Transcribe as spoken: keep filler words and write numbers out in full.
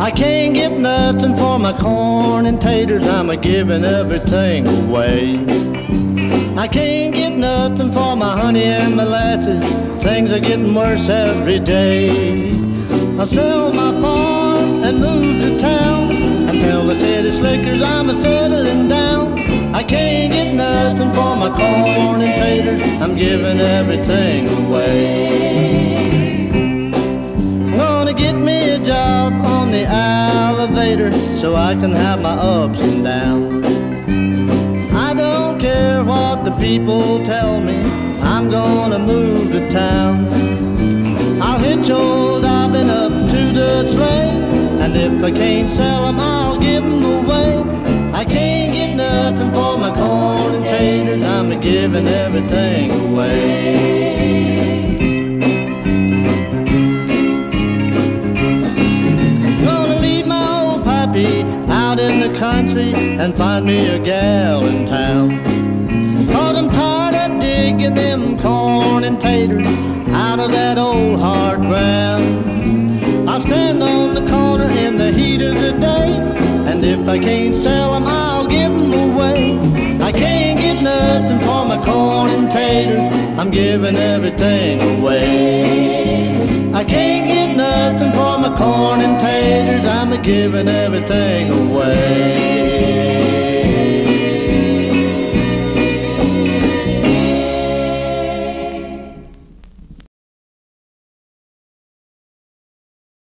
I can't get nothing for my corn and taters, I'm a giving everything away. I can't get nothing for my honey and molasses, things are getting worse every day. I'll sell my farm and move to town and tell the city slickers I'm a settling down. I can't get nothing for my corn and taters, I'm giving everything away. I'm gonna get me a job on the elevator so I can have my ups and downs. I don't care what the people tell me, I'm gonna move to town. I'll hitch old Dobbin up to the sleigh, and if I can't sell 'em, I'll give 'em away. I can't get nothing for my corn and taters, I'm giving everything away. Gonna leave my old pappy out in the country and find me a gal in town. 'Cause I'm tired of digging them corn and taters out of that old hard ground. I'll stand on the corner in the heat of the day, and if I can't sell 'em, I'll give 'em away. I can't get nothing for my corn and taters, I'm giving everything away. I can't get nothing for my corn and taters, I'm giving everything away.